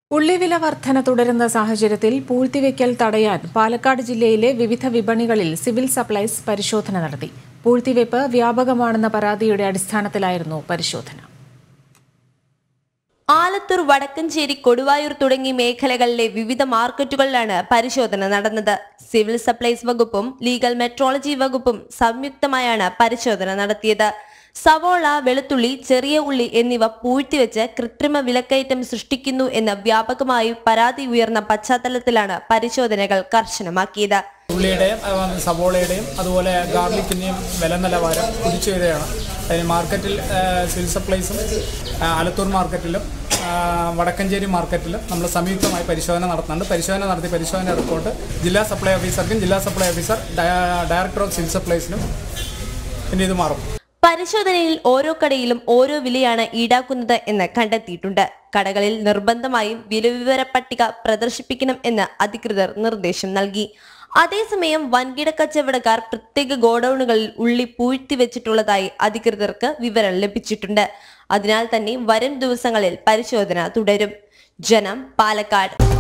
ഉള്ളിവില വർധന തുടരുന്ന സാഹചര്യത്തിൽ പൂഴ്ത്തിവെക്കൽ തടയാൻ പാലക്കാട് ജില്ലയിലെ വിവിധ വിപണികളിൽ സിവിൽ സപ്ലൈസ് പരിശോധന നടത്തി. പൂഴ്ത്തിവെപ്പ് വ്യാപകമാണെന്ന പരാതിയുടെ അടിസ്ഥാനത്തിലായിരുന്നു പരിശോധന. ആലത്തൂർ, വടക്കഞ്ചേരി, കൊടുവായൂർ തുടങ്ങിയ മേഖലകളിലെ വിവിധ മാർക്കറ്റുകളിലാണ് പരിശോധന നടന്നത്. സിവിൽ സപ്ലൈസ് വകുപ്പും ലീഗൽ മെട്രോളജി വകുപ്പും സംയുക്തമായാണ് പരിശോധന നടത്തിയത്. സവോള, വെളുത്തുള്ളി, ചെറിയ ഉള്ളി എന്നിവ പൂഴ്ത്തിവെച്ച് കൃത്രിമ വിലക്കയറ്റം സൃഷ്ടിക്കുന്നു എന്ന വ്യാപകമായി പരാതി ഉയർന്ന പശ്ചാത്തലത്തിലാണ് പരിശോധനകൾ കർശനമാക്കിയത്. ഉള്ളിയുടെയും സവോളയുടെയും അതുപോലെ ഗാർലിക്കിൻ്റെയും വില നിലവാരം കുതിച്ചു വരികയാണ്. അതിന് മാർക്കറ്റിൽ സിവിൽ സപ്ലൈസും ആലത്തൂർ മാർക്കറ്റിലും വടക്കഞ്ചേരി മാർക്കറ്റിലും നമ്മൾ സംയുക്തമായി പരിശോധന നടത്തുന്നുണ്ട്. പരിശോധന റിപ്പോർട്ട് ജില്ലാ സപ്ലൈ ഓഫീസർക്കും ജില്ലാ supply officer director of civil സപ്ലൈസിനും പിന്നെ ഇത് മാറും. പരിശോധനയിൽ ഓരോ കടയിലും ഓരോ വിലയാണ് ഈടാക്കുന്നത് എന്ന് കണ്ടെത്തിയിട്ടുണ്ട്. കടകളിൽ നിർബന്ധമായും വിലവിവര പട്ടിക പ്രദർശിപ്പിക്കണം എന്ന് അധികൃതർ നിർദ്ദേശം നൽകി. അതേസമയം വൻകിട കച്ചവടക്കാർ പ്രത്യേക ഗോഡൌണുകളിൽ ഉള്ളി പൂഴ്ത്തിവെച്ചിട്ടുള്ളതായി അധികൃതർക്ക് വിവരം ലഭിച്ചിട്ടുണ്ട്. അതിനാൽ തന്നെ വരും ദിവസങ്ങളിൽ പരിശോധന തുടരും. ജനം, പാലക്കാട്.